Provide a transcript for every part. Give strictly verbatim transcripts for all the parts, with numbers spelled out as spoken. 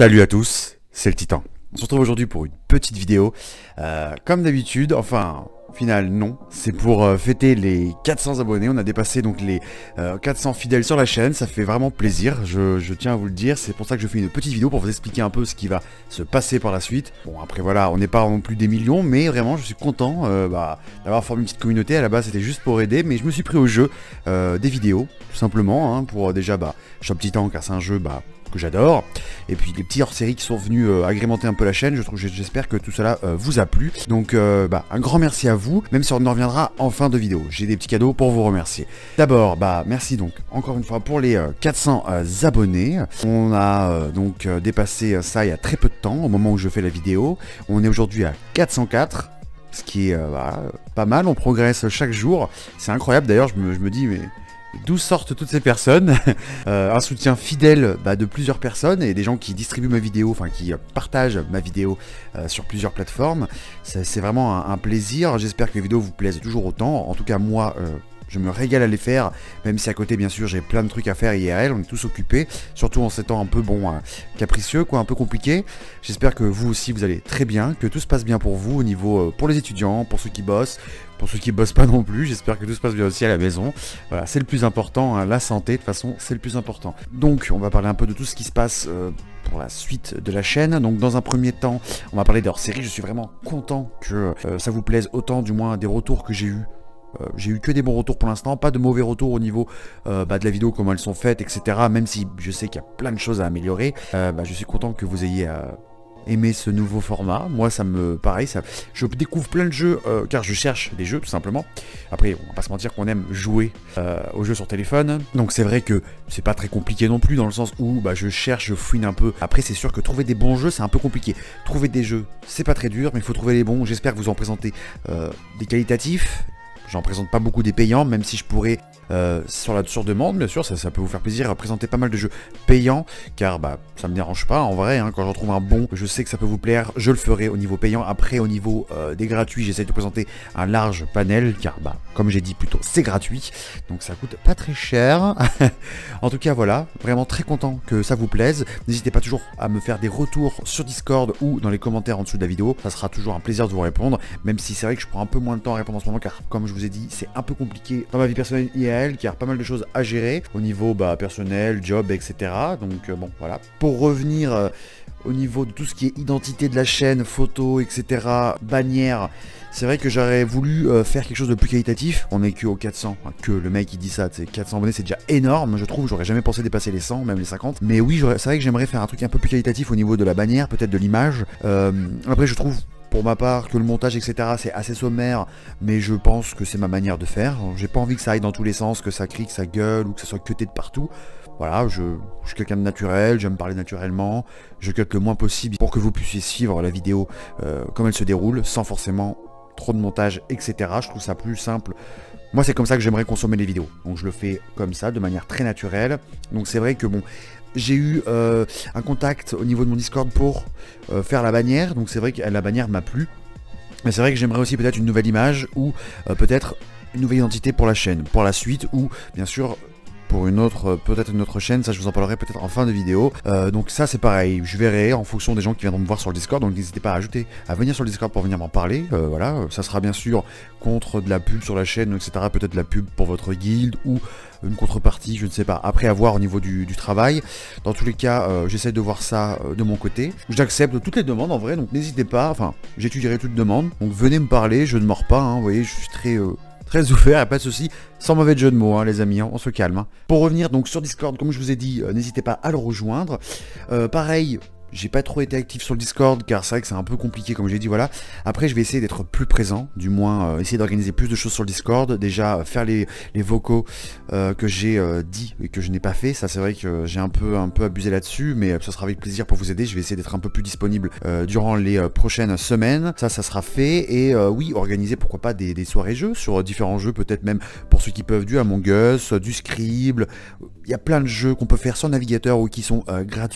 Salut à tous, c'est le Titan. On se retrouve aujourd'hui pour une petite vidéo. Euh, comme d'habitude, enfin, au final, non. C'est pour euh, fêter les quatre cents abonnés. On a dépassé donc les euh, quatre cents fidèles sur la chaîne. Ça fait vraiment plaisir, je, je tiens à vous le dire. C'est pour ça que je fais une petite vidéo pour vous expliquer un peu ce qui va se passer par la suite. Bon, après voilà, on n'est pas non plus des millions, mais vraiment, je suis content euh, bah, d'avoir formé une petite communauté. À la base, c'était juste pour aider, mais je me suis pris au jeu euh, des vidéos, tout simplement, hein, pour euh, déjà, bah, Shop Titan, car c'est un jeu, bah, que j'adore, et puis les petits hors-séries qui sont venus euh, agrémenter un peu la chaîne. Je trouve, j'espère que tout cela euh, vous a plu. Donc euh, bah, un grand merci à vous, même si on en reviendra en fin de vidéo. J'ai des petits cadeaux pour vous remercier. D'abord, bah merci donc encore une fois pour les euh, quatre cents euh, abonnés. On a euh, donc euh, dépassé euh, ça il y a très peu de temps, au moment où je fais la vidéo. On est aujourd'hui à quatre cent quatre. Ce qui est euh, bah, pas mal, on progresse chaque jour. C'est incroyable d'ailleurs, je me, je me dis mais d'où sortent toutes ces personnes? euh, Un soutien fidèle bah, de plusieurs personnes et des gens qui distribuent ma vidéo, enfin qui euh, partagent ma vidéo euh, sur plusieurs plateformes. C'est vraiment un, un plaisir. J'espère que les vidéos vous plaisent toujours autant. En tout cas moi, euh, je me régale à les faire, même si à côté bien sûr j'ai plein de trucs à faire I R L, on est tous occupés, surtout en ces temps un peu bon euh, capricieux, quoi, un peu compliqué. J'espère que vous aussi vous allez très bien, que tout se passe bien pour vous au niveau euh, pour les étudiants, pour ceux qui bossent, pour ceux qui bossent pas non plus. J'espère que tout se passe bien aussi à la maison. Voilà, c'est le plus important, hein, la santé de toute façon c'est le plus important. Donc on va parler un peu de tout ce qui se passe euh, pour la suite de la chaîne. Donc dans un premier temps, on va parler de hors-série. Je suis vraiment content que euh, ça vous plaise autant, du moins des retours que j'ai eu. Euh, j'ai eu que des bons retours pour l'instant, pas de mauvais retours au niveau euh, bah, de la vidéo, comment elles sont faites, et cetera. Même si je sais qu'il y a plein de choses à améliorer, euh, bah, je suis content que vous ayez euh, aimé ce nouveau format. Moi, ça me pareil, ça, je découvre plein de jeux euh, car je cherche des jeux tout simplement. Après, on va pas se mentir qu'on aime jouer euh, aux jeux sur téléphone, donc c'est vrai que c'est pas très compliqué non plus dans le sens où bah, je cherche, je fouine un peu. Après, c'est sûr que trouver des bons jeux, c'est un peu compliqué. Trouver des jeux, c'est pas très dur, mais il faut trouver les bons. J'espère que vous en présentez euh, des qualitatifs. J'en présente pas beaucoup des payants, même si je pourrais, euh, sur la sur demande, bien sûr, ça, ça peut vous faire plaisir, présenter pas mal de jeux payants, car bah ça me dérange pas, en vrai, hein, quand j'en trouve un bon, je sais que ça peut vous plaire, je le ferai au niveau payant. Après, au niveau euh, des gratuits, j'essaie de présenter un large panel, car bah, comme j'ai dit plutôt, c'est gratuit, donc ça coûte pas très cher. En tout cas, voilà, vraiment très content que ça vous plaise. N'hésitez pas toujours à me faire des retours sur Discord ou dans les commentaires en dessous de la vidéo, ça sera toujours un plaisir de vous répondre, même si c'est vrai que je prends un peu moins de temps à répondre en ce moment, car comme je vous ai dit, c'est un peu compliqué dans ma vie personnelle I R L, car pas mal de choses à gérer au niveau bah, personnel, job, et cetera. Donc euh, bon, voilà. Pour revenir euh, au niveau de tout ce qui est identité de la chaîne, photos, et cetera, bannière, c'est vrai que j'aurais voulu euh, faire quelque chose de plus qualitatif. On est que aux quatre cents, enfin, que le mec qui dit ça, c'est quatre cents abonnés, c'est déjà énorme, je trouve. J'aurais jamais pensé dépasser les cent, même les cinquante. Mais oui, c'est vrai que j'aimerais faire un truc un peu plus qualitatif au niveau de la bannière, peut-être de l'image. Euh, après, je trouve, pour ma part, que le montage, et cetera, c'est assez sommaire, mais je pense que c'est ma manière de faire. J'ai pas envie que ça aille dans tous les sens, que ça crie, que ça gueule, ou que ça soit cuté de partout. Voilà, je, je suis quelqu'un de naturel, j'aime parler naturellement, je cut le moins possible pour que vous puissiez suivre la vidéo euh, comme elle se déroule, sans forcément trop de montage, et cetera. Je trouve ça plus simple. Moi, c'est comme ça que j'aimerais consommer les vidéos. Donc je le fais comme ça, de manière très naturelle. Donc c'est vrai que bon, j'ai eu euh, un contact au niveau de mon Discord pour euh, faire la bannière, donc c'est vrai que la bannière m'a plu. Mais c'est vrai que j'aimerais aussi peut-être une nouvelle image ou euh, peut-être une nouvelle identité pour la chaîne, pour la suite, ou bien sûr pour une autre, peut-être une autre chaîne, ça je vous en parlerai peut-être en fin de vidéo. Euh, donc ça c'est pareil, je verrai en fonction des gens qui viendront me voir sur le Discord, donc n'hésitez pas à ajouter, à venir sur le Discord pour venir m'en parler. Euh, voilà, ça sera bien sûr contre de la pub sur la chaîne, et cetera. Peut-être de la pub pour votre guilde ou une contrepartie, je ne sais pas, après avoir au niveau du, du travail. Dans tous les cas, euh, j'essaie de voir ça euh, de mon côté. J'accepte toutes les demandes en vrai, donc n'hésitez pas, enfin, j'étudierai toutes demandes. Donc venez me parler, je ne mords pas, hein, vous voyez, je suis très... Euh, très ouvert, y a pas de souci, sans mauvais jeu de mots, hein, les amis, hein, on se calme. Hein. Pour revenir donc sur Discord, comme je vous ai dit, euh, n'hésitez pas à le rejoindre. Euh, pareil, j'ai pas trop été actif sur le Discord, car c'est vrai que c'est un peu compliqué, comme j'ai dit, voilà. Après, je vais essayer d'être plus présent, du moins, euh, essayer d'organiser plus de choses sur le Discord. Déjà, euh, faire les, les vocaux euh, que j'ai euh, dit et que je n'ai pas fait. Ça, c'est vrai que j'ai un peu, un peu abusé là-dessus, mais euh, ça sera avec plaisir pour vous aider. Je vais essayer d'être un peu plus disponible euh, durant les euh, prochaines semaines. Ça, ça sera fait. Et euh, oui, organiser, pourquoi pas, des, des soirées jeux sur euh, différents jeux, peut-être même pour ceux qui peuvent, du Among Us, du Scribble. Il y a plein de jeux qu'on peut faire sur navigateur ou qui sont euh, gratuits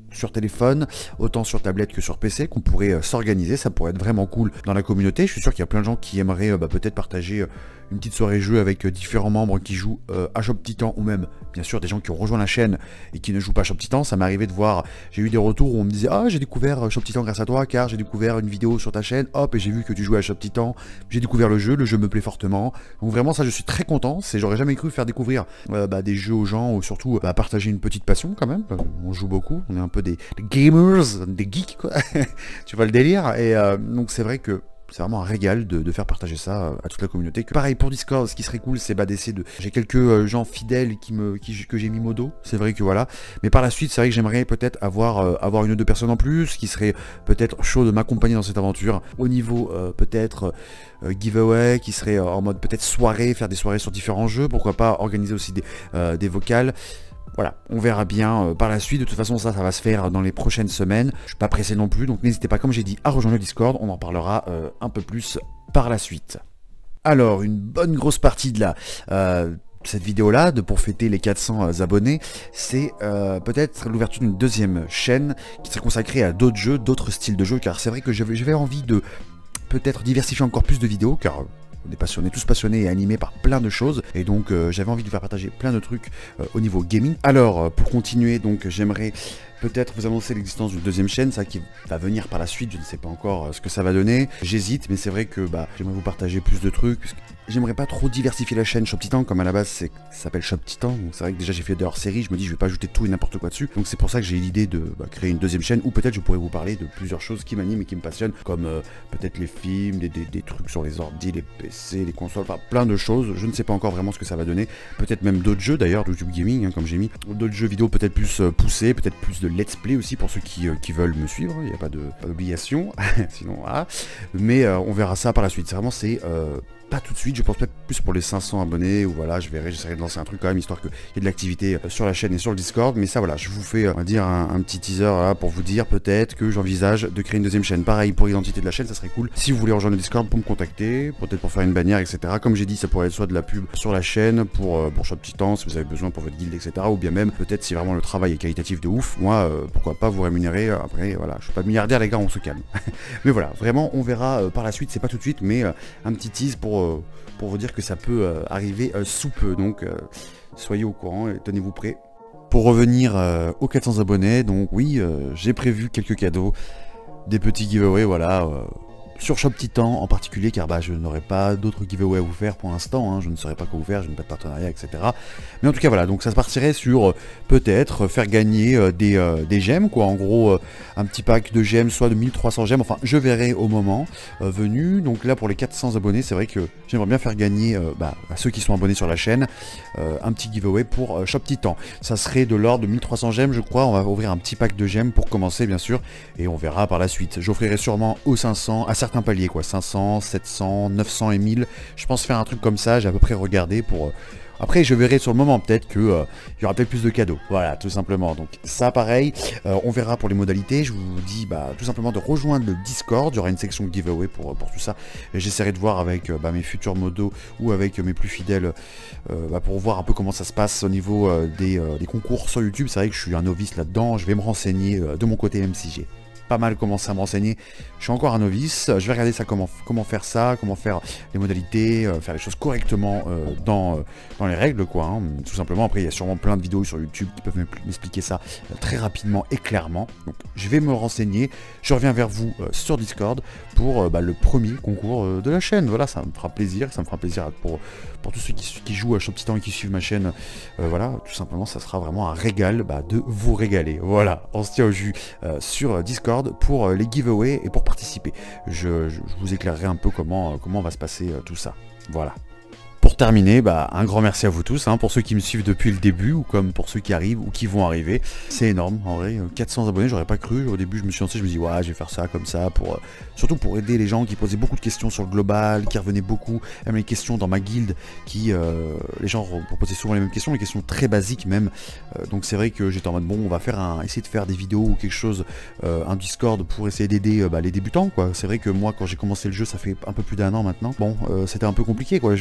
sur téléphone, autant sur tablette que sur P C, qu'on pourrait euh, s'organiser, ça pourrait être vraiment cool dans la communauté. Je suis sûr qu'il y a plein de gens qui aimeraient euh, bah, peut-être partager euh, une petite soirée jeu avec euh, différents membres qui jouent euh, à Shop Titan, ou même bien sûr des gens qui ont rejoint la chaîne et qui ne jouent pas à Shop Titan. Ça m'est arrivé de voir, j'ai eu des retours où on me disait ah j'ai découvert Shop Titan grâce à toi car j'ai découvert une vidéo sur ta chaîne, hop et j'ai vu que tu jouais à Shop Titan, j'ai découvert le jeu, le jeu me plaît fortement. Donc vraiment ça je suis très content, c'est j'aurais jamais cru faire découvrir euh, bah, des jeux aux gens, ou surtout bah, partager une petite passion quand même. On joue beaucoup, on est un peu des, des gamers, des geeks quoi, tu vois le délire. Et euh, donc c'est vrai que c'est vraiment un régal de, de faire partager ça à toute la communauté. Pareil pour Discord, ce qui serait cool, c'est bah, d'essayer de... J'ai quelques euh, gens fidèles qui me, qui, que j'ai mis modo, c'est vrai que voilà. Mais par la suite, c'est vrai que j'aimerais peut-être avoir, euh, avoir une ou deux personnes en plus, qui serait peut-être chaud de m'accompagner dans cette aventure. Au niveau euh, peut-être euh, giveaway, qui serait euh, en mode peut-être soirée, faire des soirées sur différents jeux, pourquoi pas organiser aussi des, euh, des vocales. Voilà, on verra bien euh, par la suite. De toute façon, ça, ça va se faire dans les prochaines semaines. Je suis pas pressé non plus, donc n'hésitez pas, comme j'ai dit, à rejoindre le Discord. On en parlera euh, un peu plus par la suite. Alors, une bonne grosse partie de la... Euh, cette vidéo là, de, pour fêter les quatre cents euh, abonnés, c'est euh, peut-être l'ouverture d'une deuxième chaîne qui serait consacrée à d'autres jeux, d'autres styles de jeux, car c'est vrai que j'avais envie de peut-être diversifier encore plus de vidéos, car... On est passionnés, tous passionnés et animés par plein de choses, et donc euh, j'avais envie de vous faire partager plein de trucs euh, au niveau gaming. Alors euh, pour continuer, donc j'aimerais peut-être vous annoncer l'existence d'une deuxième chaîne, ça qui va venir par la suite, je ne sais pas encore euh, ce que ça va donner. J'hésite, mais c'est vrai que bah, j'aimerais vous partager plus de trucs, puisque j'aimerais pas trop diversifier la chaîne Shop Titan, comme à la base ça s'appelle Shop Titan, donc c'est vrai que déjà j'ai fait de hors-série, je me dis je vais pas ajouter tout et n'importe quoi dessus, donc c'est pour ça que j'ai l'idée de bah, créer une deuxième chaîne, où peut-être je pourrais vous parler de plusieurs choses qui m'animent et qui me passionnent, comme euh, peut-être les films, des, des, des trucs sur les ordi, les P C, les consoles, enfin plein de choses. Je ne sais pas encore vraiment ce que ça va donner, peut-être même d'autres jeux d'ailleurs, de YouTube Gaming, hein, comme j'ai mis, d'autres jeux vidéo peut-être plus euh, poussés, peut-être plus de let's play aussi pour ceux qui, euh, qui veulent me suivre, il n'y a pas d'obligation, sinon voilà, mais euh, on verra ça par la suite. C'est vraiment c'est... Euh, pas tout de suite, je pense peut-être plus pour les cinq cents abonnés, ou voilà, je verrai, j'essaierai de lancer un truc quand même, histoire qu'il y ait de l'activité sur la chaîne et sur le Discord, mais ça voilà, je vous fais, on va dire, un, un petit teaser là, pour vous dire peut-être que j'envisage de créer une deuxième chaîne. Pareil pour l'identité de la chaîne, ça serait cool. Si vous voulez rejoindre le Discord, pour me contacter, peut-être pour faire une bannière, et cetera. Comme j'ai dit, ça pourrait être soit de la pub sur la chaîne, pour, euh, pour Shop Titan, si vous avez besoin pour votre guilde, et cetera. Ou bien même, peut-être si vraiment le travail est qualitatif de ouf, moi, euh, pourquoi pas vous rémunérer, euh, après, voilà, je suis pas milliardaire les gars, on se calme. Mais voilà, vraiment, on verra euh, par la suite, c'est pas tout de suite, mais euh, un petit tease pour, euh, pour vous dire que ça peut euh, arriver euh, sous peu, donc euh, soyez au courant et tenez-vous prêts. Pour revenir euh, aux quatre cents abonnés, donc oui, euh, j'ai prévu quelques cadeaux, des petits giveaways, voilà, euh, sur Shop Titan en particulier, car bah, je n'aurai pas d'autres giveaways à vous faire pour l'instant, hein, je ne saurais pas quoi vous faire, je n'ai pas de partenariat, et cetera. Mais en tout cas voilà, donc ça se partirait sur euh, peut-être faire gagner euh, des, euh, des gemmes, quoi, en gros euh, un petit pack de gemmes, soit de mille trois cents gemmes, enfin je verrai au moment euh, venu. Donc là pour les quatre cents abonnés, c'est vrai que j'aimerais bien faire gagner euh, bah, à ceux qui sont abonnés sur la chaîne euh, un petit giveaway pour euh, Shop Titan. Ça serait de l'ordre de mille trois cents gemmes je crois, on va ouvrir un petit pack de gemmes pour commencer bien sûr, et on verra par la suite. J'offrirai sûrement aux cinq cents, à certains paliers quoi, cinq cents, sept cents, neuf cents et mille, je pense faire un truc comme ça, j'ai à peu près regardé pour... Euh, Après, je verrai sur le moment, peut-être qu'il euh, y aura peut-être plus de cadeaux. Voilà, tout simplement. Donc ça, pareil, euh, on verra pour les modalités. Je vous dis bah, tout simplement de rejoindre le Discord. Il y aura une section giveaway pour, pour tout ça. J'essaierai de voir avec euh, bah, mes futurs modos ou avec mes plus fidèles euh, bah, pour voir un peu comment ça se passe au niveau euh, des, euh, des concours sur YouTube. C'est vrai que je suis un novice là-dedans. Je vais me renseigner euh, de mon côté, même si j'ai pas mal commencé à me renseigner. Je suis encore un novice, je vais regarder ça, comment, comment faire ça, comment faire les modalités, euh, faire les choses correctement euh, dans, euh, dans les règles, quoi, hein, tout simplement. Après, il y a sûrement plein de vidéos sur YouTube qui peuvent m'expliquer ça euh, très rapidement et clairement. Donc, je vais me renseigner, je reviens vers vous euh, sur Discord pour euh, bah, le premier concours euh, de la chaîne. Voilà, ça me fera plaisir, ça me fera plaisir pour, pour tous ceux qui, qui jouent à Shop Titan et qui suivent ma chaîne. Euh, voilà, tout simplement, ça sera vraiment un régal bah, de vous régaler. Voilà, on se tient au jus euh, sur Discord pour les giveaways et pour participer. Je, je, je vous éclairerai un peu comment, comment va se passer euh, tout ça. Voilà. Pour terminer, bah, un grand merci à vous tous, hein, pour ceux qui me suivent depuis le début, ou comme pour ceux qui arrivent ou qui vont arriver. C'est énorme, en vrai, quatre cents abonnés, j'aurais pas cru. Au début, je me suis lancé, je me dis, ouais, je vais faire ça comme ça, pour, euh, surtout pour aider les gens qui posaient beaucoup de questions sur le global, qui revenaient beaucoup, même les questions dans ma guilde, qui, euh, les gens proposaient souvent les mêmes questions, les questions très basiques même. Euh, donc c'est vrai que j'étais en mode, bon, on va faire un, essayer de faire des vidéos ou quelque chose, euh, un Discord pour essayer d'aider euh, bah, les débutants, quoi. C'est vrai que moi, quand j'ai commencé le jeu, ça fait un peu plus d'un an maintenant. Bon, euh, c'était un peu compliqué, quoi. Je démarrais le jeu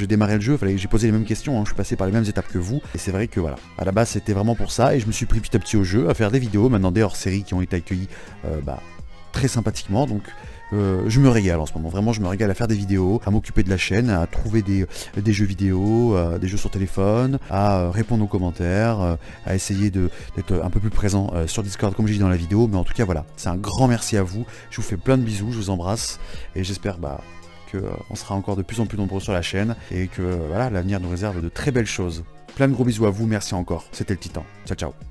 jeu, fallait que j'ai posé les mêmes questions, hein, je suis passé par les mêmes étapes que vous, et c'est vrai que voilà, à la base c'était vraiment pour ça, et je me suis pris petit à petit au jeu, à faire des vidéos, maintenant des hors-séries qui ont été accueillies euh, bah, très sympathiquement, donc euh, je me régale en ce moment, vraiment je me régale à faire des vidéos, à m'occuper de la chaîne, à trouver des, des jeux vidéo, euh, des jeux sur téléphone, à euh, répondre aux commentaires, euh, à essayer d'être un peu plus présent euh, sur Discord comme j'ai dit dans la vidéo, mais en tout cas voilà, c'est un grand merci à vous, je vous fais plein de bisous, je vous embrasse, et j'espère bah, qu'on euh, sera encore de plus en plus nombreux sur la chaîne, et que euh, voilà, l'avenir nous réserve de très belles choses. Plein de gros bisous à vous, merci encore, c'était le Titan, ciao ciao.